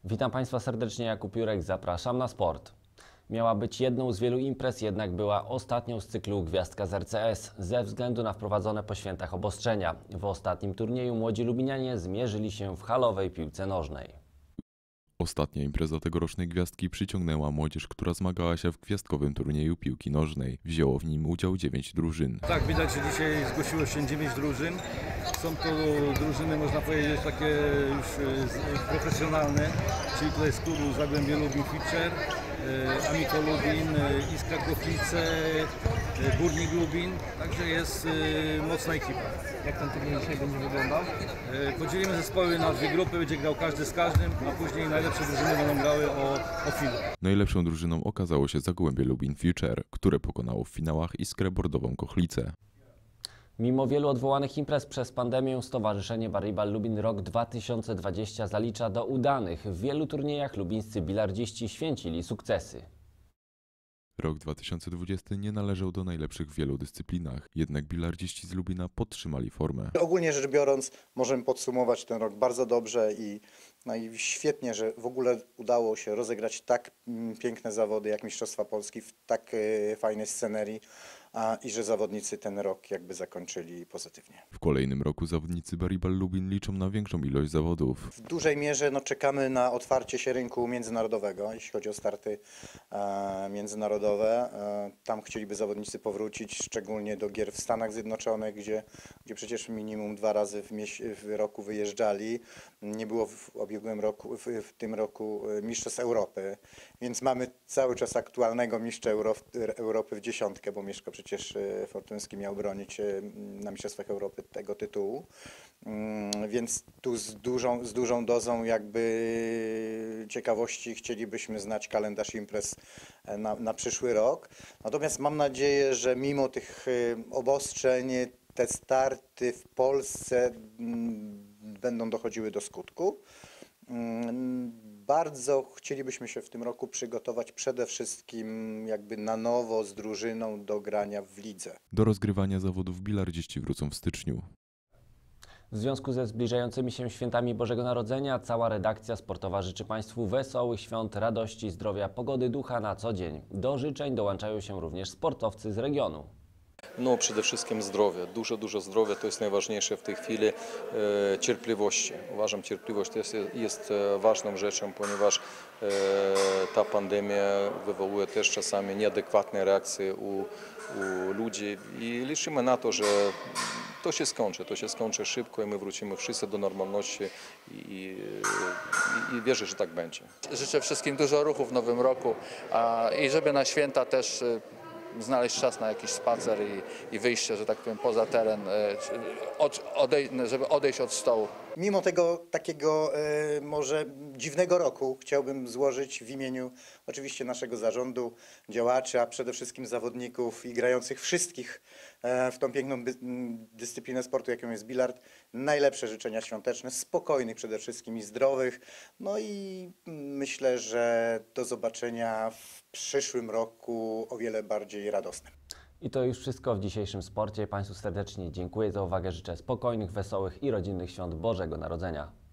Witam Państwa serdecznie, Jakub Jurek, zapraszam na sport. Miała być jedną z wielu imprez, jednak była ostatnią z cyklu Gwiazdka z RCS ze względu na wprowadzone po świętach obostrzenia. W ostatnim turnieju młodzi lubinianie zmierzyli się w halowej piłce nożnej. Ostatnia impreza tegorocznej Gwiazdki przyciągnęła młodzież, która zmagała się w gwiazdkowym turnieju piłki nożnej. Wzięło w nim udział 9 drużyn. Tak, widać, że dzisiaj zgłosiło się 9 drużyn. Są to drużyny, można powiedzieć, takie już profesjonalne, czyli tutaj z klubu Zagłębie Lubin Feature, Amiko Lubin, Iskra Kotlice, Górnik Lubin, także jest mocna ekipa. Jak ten turniej dzisiaj będzie wyglądał? Podzielimy zespoły na dwie grupy, będzie grał każdy z każdym, a później najlepsze drużyny będą grały o finał. Najlepszą drużyną okazało się Zagłębie Lubin Future, które pokonało w finałach Iskrę Bordową Kochlicę. Mimo wielu odwołanych imprez przez pandemię, Stowarzyszenie Barryball Lubin rok 2020 zalicza do udanych. W wielu turniejach lubińscy bilardziści święcili sukcesy. Rok 2020 nie należał do najlepszych w wielu dyscyplinach, jednak bilardziści z Lubina podtrzymali formę. Ogólnie rzecz biorąc, możemy podsumować ten rok bardzo dobrze i świetnie, że w ogóle udało się rozegrać tak piękne zawody jak Mistrzostwa Polski w tak fajnej scenerii i że zawodnicy ten rok jakby zakończyli pozytywnie. W kolejnym roku zawodnicy Barryball Lubin liczą na większą ilość zawodów. W dużej mierze czekamy na otwarcie się rynku międzynarodowego, jeśli chodzi o starty międzynarodowe. Tam chcieliby zawodnicy powrócić, szczególnie do gier w Stanach Zjednoczonych, gdzie przecież minimum 2 razy w roku wyjeżdżali. Nie było w tym roku Mistrzostw Europy, więc mamy cały czas aktualnego mistrza Europy w dziesiątkę, bo Mieszko przecież Fortuński miał bronić na Mistrzostwach Europy tego tytułu, więc tu z dużą dozą jakby ciekawości chcielibyśmy znać kalendarz imprez na przyszły rok. Natomiast mam nadzieję, że mimo tych obostrzeń te starty w Polsce będą dochodziły do skutku. Bardzo chcielibyśmy się w tym roku przygotować przede wszystkim jakby na nowo z drużyną do grania w lidze. Do rozgrywania zawodów bilardziści wrócą w styczniu. W związku ze zbliżającymi się świętami Bożego Narodzenia cała redakcja sportowa życzy Państwu wesołych świąt, radości, zdrowia, pogody ducha na co dzień. Do życzeń dołączają się również sportowcy z regionu. No przede wszystkim zdrowie, dużo zdrowia, to jest najważniejsze w tej chwili, cierpliwości. Uważam, cierpliwość jest ważną rzeczą, ponieważ ta pandemia wywołuje też czasami nieadekwatne reakcje u ludzi i liczymy na to, że to się skończy szybko i my wrócimy wszyscy do normalności i wierzę, że tak będzie. Życzę wszystkim dużo ruchu w nowym roku i żeby na święta też znaleźć czas na jakiś spacer i wyjście, że tak powiem, poza teren, żeby odejść od stołu. Mimo tego takiego może dziwnego roku chciałbym złożyć w imieniu oczywiście naszego zarządu, działaczy, a przede wszystkim zawodników i grających wszystkich w tą piękną dyscyplinę sportu, jaką jest bilard, najlepsze życzenia świąteczne, spokojnych przede wszystkim i zdrowych. No i myślę, że do zobaczenia w przyszłym roku o wiele bardziej radosnym. I to już wszystko w dzisiejszym sporcie. Państwu serdecznie dziękuję za uwagę. Życzę spokojnych, wesołych i rodzinnych świąt Bożego Narodzenia.